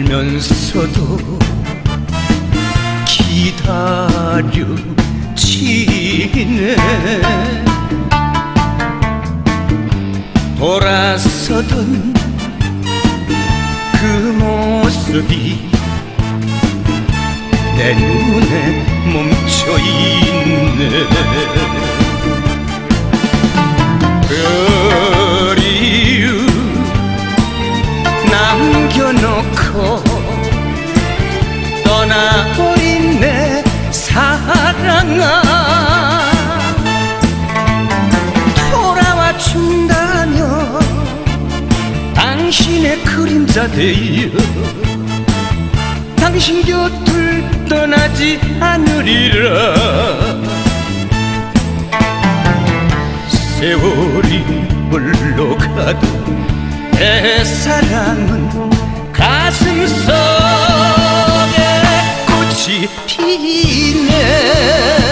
알면서도 기다려지네. 돌아서던 그 모습이 내 눈에 멈춰있네. 그리움 남겨놓고 떠나버린 내 사랑아, 돌아와 준다면 당신의 그림자 되어 당신 곁을 떠나지 않으리라. 세월이 흘러가도 내 사랑은 가슴 속에 꽃이 피네.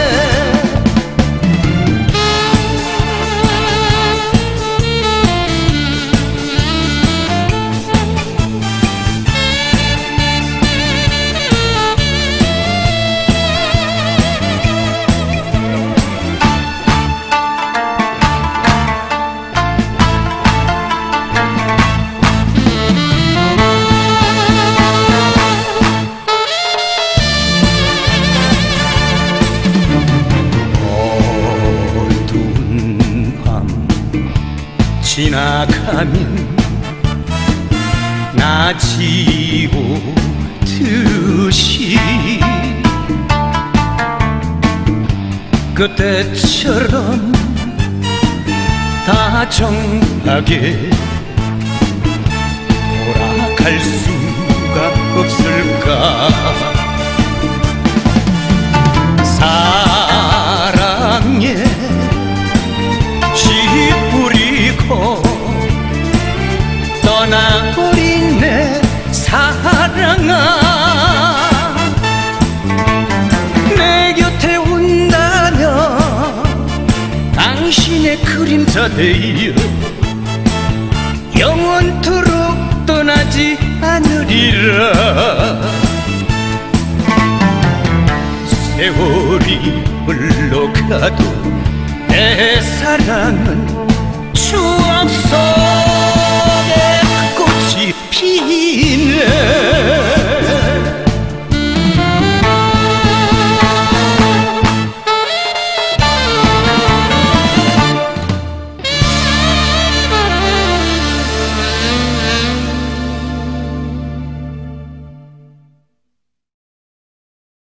지나가면 낮이 오듯이 그때처럼 다정하게 돌아갈 수가 없을까. 사랑에 뿌리고 떠나버린 내 사랑아, 내 곁에 온다면 당신의 그림자 되어 영원토록 떠나지 않으리라. 세월이 흘러가도 내 사랑은 추억 속에 꽃이 피네.